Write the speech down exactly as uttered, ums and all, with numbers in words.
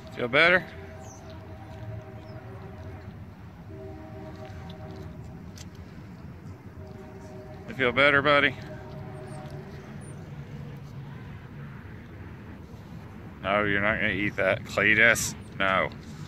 Feel better? You feel better, buddy? No, you're not gonna eat that. Cleatus, no.